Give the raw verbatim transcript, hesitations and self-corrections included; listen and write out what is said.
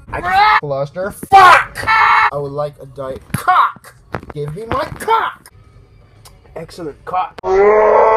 I cluster. Fuck! I would like a diet cock. Give me my cock. Excellent cock.